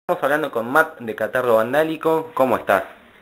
Estamos hablando con Matt de Catarro Vandálico. ¿Cómo estás?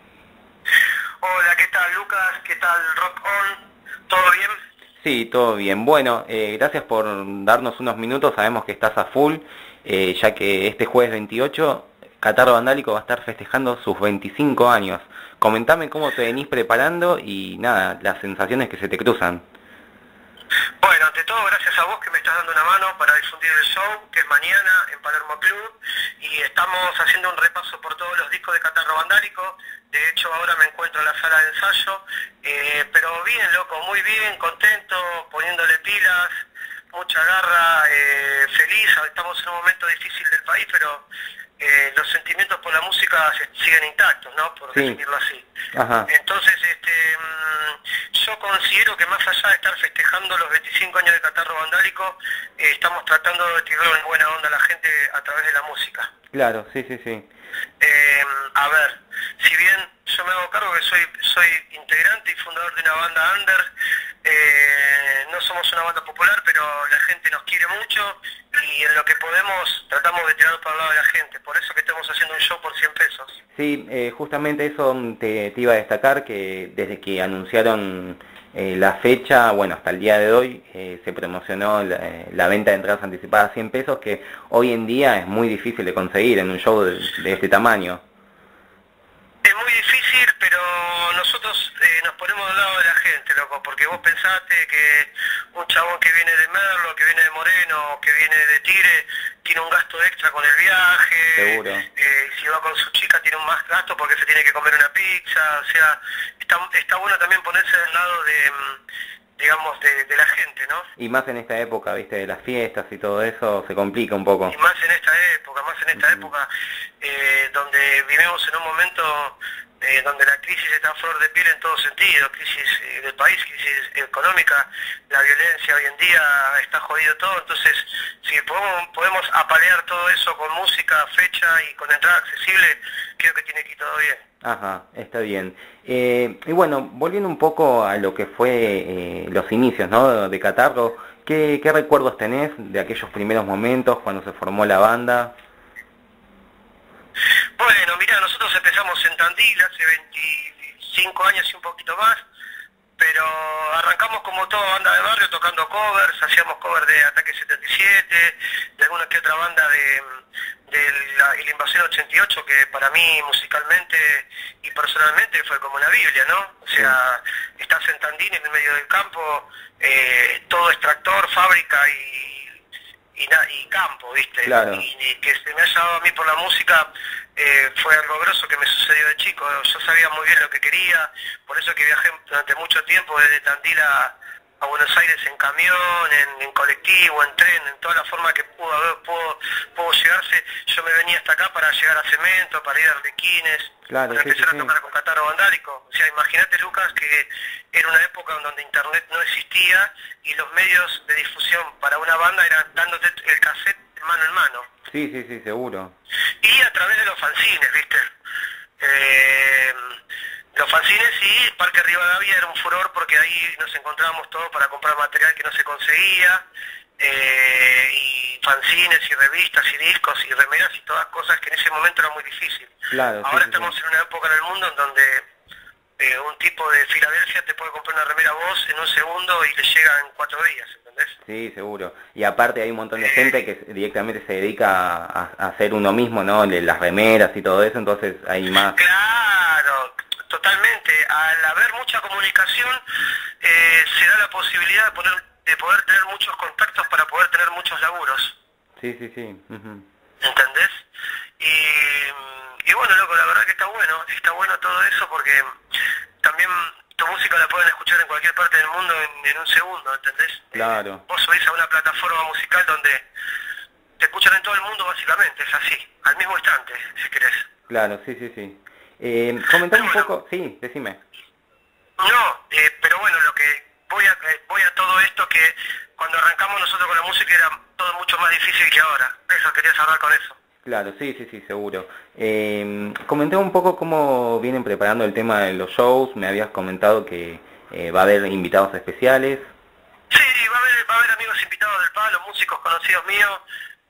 Hola, ¿qué tal Lucas? ¿Qué tal Rock On? ¿Todo bien? Sí, todo bien. Bueno, gracias por darnos unos minutos. Sabemos que estás a full, ya que este jueves 28 Catarro Vandálico va a estar festejando sus 25 años. Comentame cómo te venís preparando y nada, las sensaciones que se te cruzan. Bueno, ante todo, gracias a vos que me estás dando una mano para difundir el show, que es mañana en Palermo Club, y estamos haciendo un repaso por todos los discos de Catarro Vandálico. De hecho, ahora me encuentro en la sala de ensayo, pero bien, loco, muy bien, contento, poniéndole pilas, mucha garra, feliz. Estamos en un momento difícil del país, pero los sentimientos por la música siguen intactos, ¿no? Por Sí. definirlo así. Ajá. Entonces, yo considero que más allá de estar festejando los 25 años de Catarro Vandálico, estamos tratando de tirar una buena onda a la gente a través de la música. Claro, sí, sí, sí. A ver, si bien yo me hago cargo que soy integrante y fundador de una banda under, no somos una banda popular, pero la gente nos quiere mucho y en lo que podemos tratamos de tirar para el lado de la gente. Por eso que estamos haciendo un show por 100 pesos. Sí, justamente eso te iba a destacar, que desde que anunciaron la fecha, bueno, hasta el día de hoy, se promocionó la venta de entradas anticipadas a 100 pesos, que hoy en día es muy difícil de conseguir en un show de este tamaño. Es muy difícil, pero nosotros nos ponemos del lado de la gente, loco, porque vos pensaste que un chabón que viene de Merlo, que viene de Moreno, que viene de Tigre, tiene un gasto extra con el viaje. Seguro. Si va con su chica tiene un más gasto porque se tiene que comer una pizza. O sea, está bueno también ponerse del lado de, digamos, de la gente, ¿no? Y más en esta época, viste, de las fiestas y todo eso, se complica un poco. Y más en esta época donde vivimos en un momento donde la crisis está a flor de piel en todo sentido, crisis del país, crisis económica, la violencia hoy en día está jodido todo. Entonces si podemos apalear todo eso con música, fecha y con entrada accesible, creo que tiene que ir todo bien. Ajá, está bien. Y bueno, volviendo un poco a lo que fue los inicios, ¿no?, de Catarro, ¿qué recuerdos tenés de aquellos primeros momentos cuando se formó la banda? Bueno, mirá, nosotros empezamos en Tandil hace 25 años y un poquito más, pero arrancamos como toda banda de barrio tocando covers, hacíamos covers de Ataque 77, de alguna que otra banda de la Invasión 88, que para mí musicalmente y personalmente fue como una Biblia, ¿no? O sea, estás en Tandil, en el medio del campo, todo es tractor, fábrica y campo, ¿viste? Claro. Y que se me haya dado a mí por la música fue algo grosso que me sucedió de chico. Yo sabía muy bien lo que quería, por eso que viajé durante mucho tiempo desde Tandil a Buenos Aires en camión, en colectivo, en tren, en toda la forma que pudo llegarse. Yo me venía hasta acá para llegar a Cemento, para ir a Arlequines, Claro, para sí, empezar sí, a tocar con Catarro Vandálico. O sea, imagínate, Lucas, que era una época en donde internet no existía y los medios de difusión para una banda eran dándote el cassette de mano en mano. sí, sí, sí, seguro. Y a través de los fanzines, ¿viste? Los fanzines y Parque Rivadavia era un furor porque ahí nos encontrábamos todos para comprar material que no se conseguía, y fanzines y revistas y discos y remeras y todas cosas que en ese momento era muy difícil. Claro, Ahora sí, estamos sí. en una época en el mundo en donde un tipo de Filadelfia te puede comprar una remera a vos en un segundo y te llega en 4 días, ¿entendés? Sí, seguro. Y aparte hay un montón de gente que directamente se dedica a hacer uno mismo, ¿no?, de las remeras y todo eso, entonces hay más. Claro, totalmente. Al haber mucha comunicación, se da la posibilidad de poder tener muchos contactos para poder tener muchos laburos. Sí, sí, sí. Ujú. ¿Entendés? Y bueno, loco, la verdad que está bueno todo eso porque también tu música la pueden escuchar en cualquier parte del mundo en un segundo, ¿entendés? Claro. Vos subís a una plataforma musical donde te escuchan en todo el mundo básicamente, es así, al mismo instante, si querés. Claro, sí, sí, sí. Comentame un poco, sí, decime. No, pero bueno, lo que voy a todo esto que cuando arrancamos nosotros con la música era todo mucho más difícil que ahora. Eso, quería hablar con eso. Claro, sí, sí, sí, seguro. Comentame un poco cómo vienen preparando el tema de los shows. Me habías comentado que va a haber invitados especiales. Sí, va a haber amigos invitados del palo, músicos conocidos míos.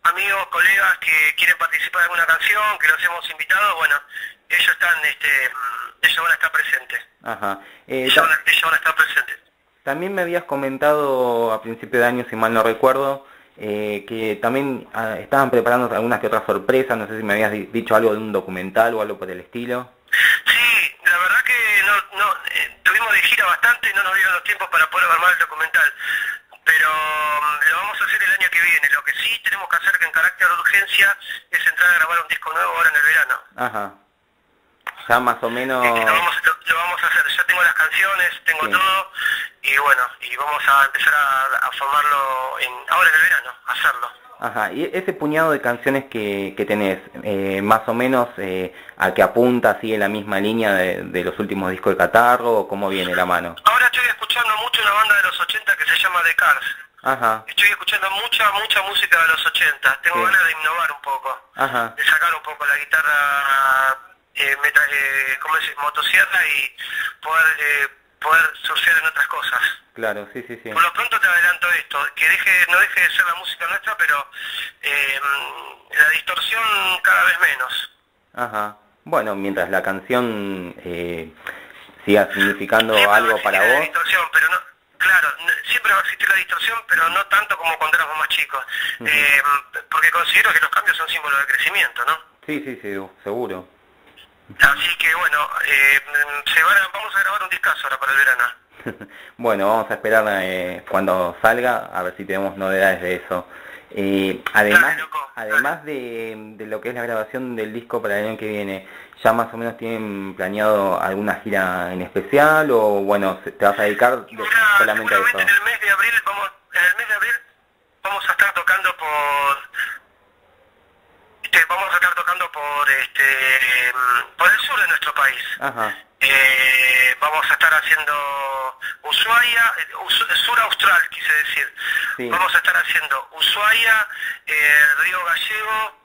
amigos, colegas que quieren participar en alguna canción, que los hemos invitado, bueno, ellos están, ellos van a estar presentes. Ajá. Ellos van a estar presentes. También me habías comentado a principio de año, si mal no recuerdo, que también estaban preparando algunas que otras sorpresas, no sé si me habías dicho algo de un documental o algo por el estilo. Sí, la verdad que tuvimos de gira bastante y no nos dieron los tiempos para poder armar el documental, pero lo vamos a hacer el año que viene. Lo que sí tenemos que hacer, que en carácter de urgencia, es entrar a grabar un disco nuevo ahora en el verano. Ajá. Ya más o menos... Lo vamos a hacer, ya tengo las canciones, tengo todo, y bueno, y vamos a empezar a formarlo ahora en el verano, a hacerlo. Ajá, y ese puñado de canciones que tenés, más o menos a qué apunta, sigue la misma línea de los últimos discos de Catarro, o cómo viene la mano. Ahora estoy escuchando mucho una banda de los 80 que se llama The Cars. Ajá. Estoy escuchando mucha música de los 80, tengo ganas de innovar un poco, de sacar un poco la guitarra, ¿cómo decir? Motosierra y poder surfear en otras cosas. Claro, sí. Por lo pronto te adelanto esto, que no deje de ser la música nuestra, pero la distorsión cada vez menos. Ajá. Bueno, mientras la canción siga significando algo para vos. Distorsión, pero no, claro, siempre va a existir la distorsión, pero no tanto como cuando éramos más chicos. Porque considero que los cambios son símbolos de crecimiento, ¿no? Sí, seguro. Así que bueno, vamos a grabar un discazo ahora para el verano. Bueno, vamos a esperar cuando salga, a ver si tenemos novedades de eso. Además de lo que es la grabación del disco para el año que viene, ¿ya más o menos tienen planeado alguna gira en especial o bueno, te vas a dedicar solamente a eso? En el mes de abril vamos a estar tocando por el sur de nuestro país. Ajá. Vamos a estar haciendo Ushuaia, sur austral quise decir. Sí. Vamos a estar haciendo Ushuaia, Río Gallego,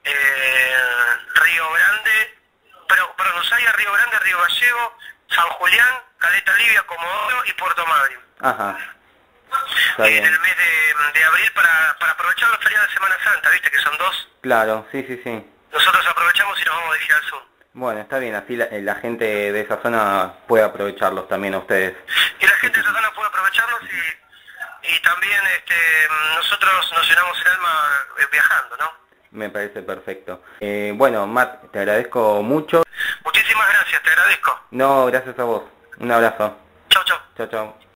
Río Grande, Ushuaia, Río Grande, Río Gallego, San Julián, Caleta Livia, Comodoro y Puerto Madryn. Ajá. En el mes de abril para aprovechar los feriados de Semana Santa, viste que son 2. Claro, sí. Nosotros aprovechamos y nos vamos de gira al sur. Bueno, está bien, así la gente de esa zona puede aprovecharlos también a ustedes. Y la gente de esa zona puede aprovecharlos y también nosotros nos llenamos el alma viajando, ¿no? Me parece perfecto. Bueno, Matt, te agradezco mucho. Muchísimas gracias, te agradezco. No, gracias a vos. Un abrazo. Chau. Chau.